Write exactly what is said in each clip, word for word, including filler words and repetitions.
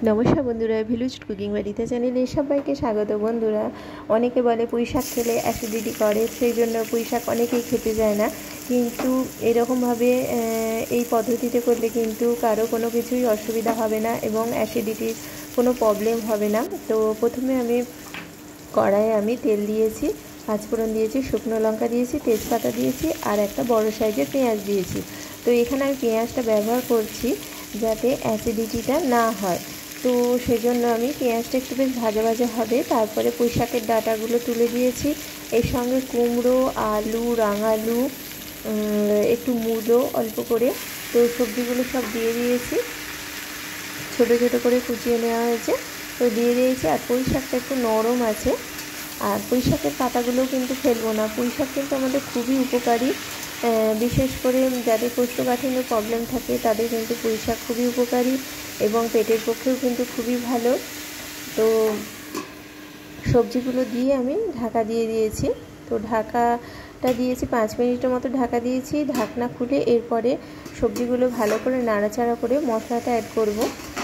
नमस्कार बंधुरा village cooking বাড়িতে চ্যানেলে সবাইকে স্বাগত। বন্ধুরা অনেকে বলে পুঁই শাক খেলে অ্যাসিডিটি করে, সেই জন্য পুঁই শাক অনেকেই খেতে যায় না, কিন্তু এরকমভাবে এই পদ্ধতিতে করলে কিন্তু কারো কোনো কিছুই অসুবিধা হবে না এবং অ্যাসিডিটির কোনো প্রবলেম হবে না। তো প্রথমে আমি কড়াইয়ে আমি তেল দিয়েছি, পাঁচফোড়ন দিয়েছি, শুকনো লঙ্কা দিয়েছি, তেজপাতা দিয়েছি আর একটা বড় সাইজের পেঁয়াজ দিয়েছি। তো এখানে আমি পেঁয়াজটা ব্যবহার করছি যাতে অ্যাসিডিটিটা না হয়, তো সেজন্য আমি পেঁয়াজটা একটু বেশ ভাজা ভাজা হবে। তারপরে পুঁই শাকের ডাঁটাগুলো তুলে দিয়েছি, এর সঙ্গে কুমড়ো, আলু, রাঙালু, একটু মূলো অল্প করে, তো সবজিগুলো সব দিয়ে দিয়েছি, ছোটো ছোটো করে কুচিয়ে নেওয়া হয়েছে, তো দিয়ে দিয়েছি। আর পুঁই শাকটা একটু নরম আছে, আর পুঁই শাকের পাতাগুলোও কিন্তু ফেলবো না। পুঁই শাক কিন্তু আমাদের খুবই উপকারী, বিশেষ করে যাদের কোষ্ঠকাঠিন্যের প্রবলেম থাকে তাদের কিন্তু পুঁই শাক খুবই উপকারী এবং পেটের পক্ষেও কিন্তু খুবই ভালো। তো সবজিগুলো দিয়ে আমি ঢাকা দিয়ে দিয়েছি, তো ঢাকাটা দিয়েছি পাঁচ মিনিটের মতো ঢাকা দিয়েছি। ঢাকনা খুলে এরপরে সবজিগুলো ভালো করে নাড়াচাড়া করে মশলাটা অ্যাড করব।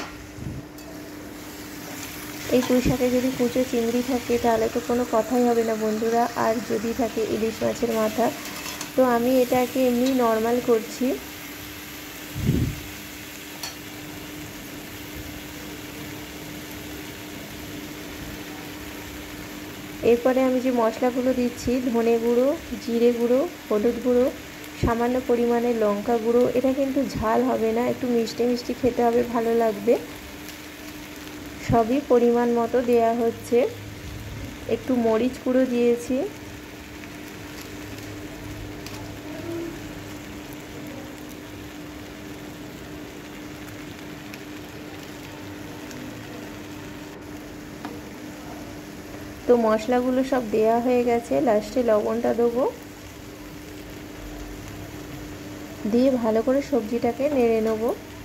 এই পুঁই শাকে যদি কুচো চিংড়ি থাকে তাহলে তো কোনো কথাই হবে না বন্ধুরা, আর যদি থাকে ইলিশ মাছের মাথা, তো আমি এটাকে এমনি নর্মাল করছি। এরপরে আমি যে মশলাগুলো দিচ্ছি, ধনে গুঁড়ো, জিরে গুঁড়ো, হলুদ গুঁড়ো, সামান্য পরিমাণে লঙ্কা গুঁড়ো, এটা কিন্তু ঝাল হবে না, একটু মিষ্টি মিষ্টি খেতে হবে, ভালো লাগবে। সবই পরিমাণ মতো দেয়া হচ্ছে। একটু মরিচ গুঁড়ো দিয়েছি, তো মশলাগুলো সব দেয়া হয়ে গেছে। লাস্টে লবণটা দেবো, দিয়ে ভালো করে সবজিটাকে নেড়ে নেব।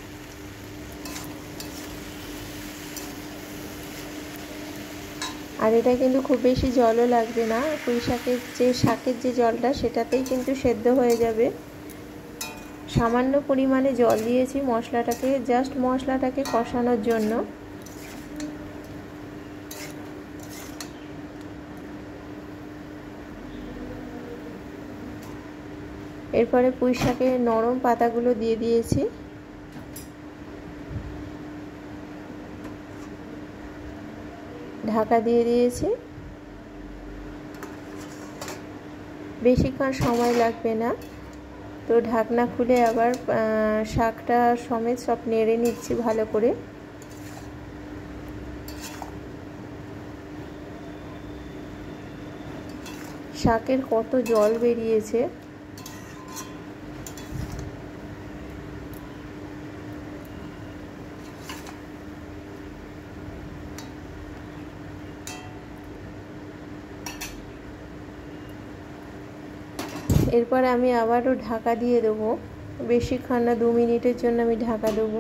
আর এটা কিন্তু খুব বেশি জলও লাগবে না, পুঁই শাকের যে শাকের যে জলটা সেটাতেই কিন্তু সেদ্ধ হয়ে যাবে। সামান্য পরিমাণে জল দিয়েছি মশলাটাকে, জাস্ট মশলাটাকে কষানোর জন্য। এরপরে পুঁই শাকের নরম পাতাগুলো দিয়ে দিয়েছি, ঢাকা দিয়ে দিয়েছি। বেশিক্ষণ সময় লাগবে না, তো ঢাকনা খুলে আবার শাকটা সমেত সব নেড়ে নিচ্ছি ভালো করে। শাকের কত জল বেরিয়েছে, এরপর আমি আবারও ঢাকা দিয়ে দেবো, বেশিক্ষণ না, দু মিনিটের জন্য আমি ঢাকা দেবো।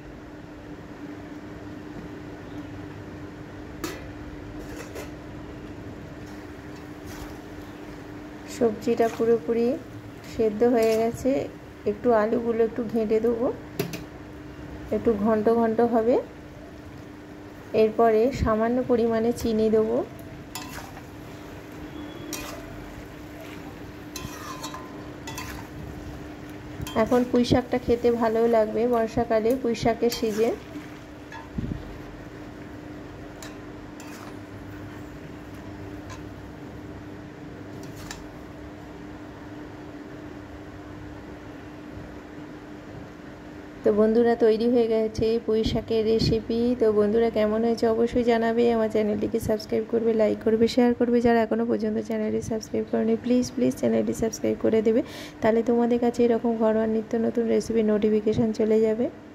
সবজিটা পুরোপুরি সেদ্ধ হয়ে গেছে, একটু আলুগুলো একটু ঘেঁটে দেবো, একটু ঘন্ট ঘন্ট হবে। এরপরে সামান্য পরিমাণে চিনি দেবো। এখন পুঁই শাকটা খেতে ভালোও লাগবে, বর্ষাকালে পুঁই শাকের সিজন। তো বন্ধুরা তৈরি হয়ে গেছে পুঁই শাকের রেসিপি। তো বন্ধুরা কেমন হয়েছে অবশ্যই জানাবে, আমার চ্যানেলটিকে সাবস্ক্রাইব করবে, লাইক করবে, শেয়ার করবে। যারা এখনও পর্যন্ত চ্যানেলটি সাবস্ক্রাইব করেনি প্লিজ প্লিজ চ্যানেলটি সাবস্ক্রাইব করে দেবে, তাহলে তোমাদের কাছে এরকম ঘরোয়া নিত্য নতুন রেসিপির নোটিফিকেশান চলে যাবে।